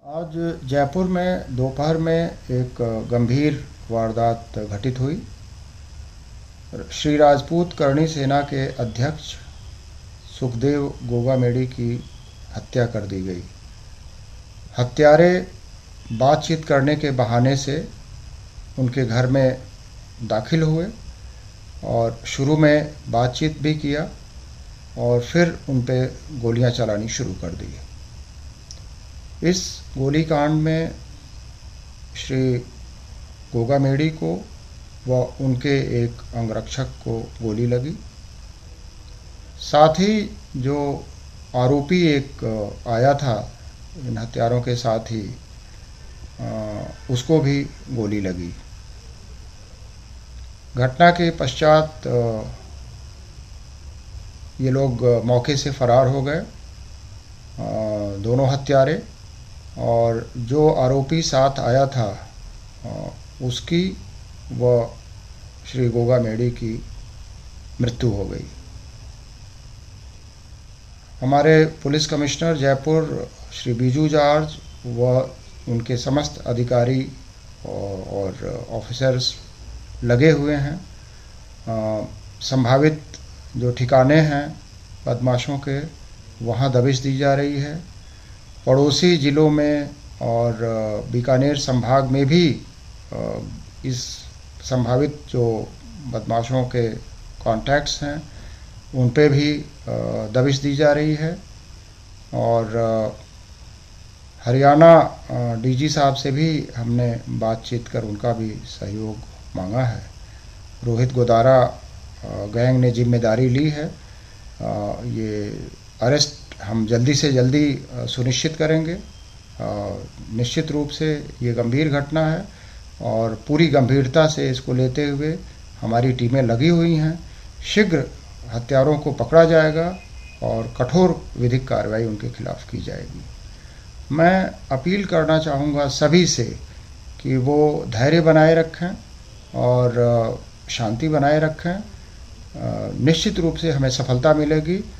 आज जयपुर में दोपहर में एक गंभीर वारदात घटित हुई। श्री राजपूत करणी सेना के अध्यक्ष सुखदेव गोगामेडी की हत्या कर दी गई। हत्यारे बातचीत करने के बहाने से उनके घर में दाखिल हुए और शुरू में बातचीत भी किया और फिर उन पे गोलियां चलानी शुरू कर दी। इस गोलीकांड में श्री गोगामेडी को व उनके एक अंगरक्षक को गोली लगी। साथ ही जो आरोपी एक आया था इन हत्यारों के साथ ही उसको भी गोली लगी। घटना के पश्चात ये लोग मौके से फरार हो गए, दोनों हत्यारे, और जो आरोपी साथ आया था उसकी व श्री गोगामेडी की मृत्यु हो गई। हमारे police commissioner Jaipur Shri Biju George व उनके समस्त अधिकारी और ऑफिसर्स लगे हुए हैं। संभावित जो ठिकाने हैं बदमाशों के, वहाँ दबिश दी जा रही है। पड़ोसी ज़िलों में और बीकानेर संभाग में भी इस संभावित जो बदमाशों के कॉन्टैक्ट्स हैं उन पे भी दबिश दी जा रही है। और हरियाणा डीजी साहब से भी हमने बातचीत कर उनका भी सहयोग मांगा है। रोहित गोदारा गैंग ने जिम्मेदारी ली है। ये अरेस्ट हम जल्दी से जल्दी सुनिश्चित करेंगे। निश्चित रूप से ये गंभीर घटना है और पूरी गंभीरता से इसको लेते हुए हमारी टीमें लगी हुई हैं। शीघ्र हत्यारों को पकड़ा जाएगा और कठोर विधिक कार्रवाई उनके खिलाफ की जाएगी। मैं अपील करना चाहूँगा सभी से कि वो धैर्य बनाए रखें और शांति बनाए रखें। निश्चित रूप से हमें सफलता मिलेगी।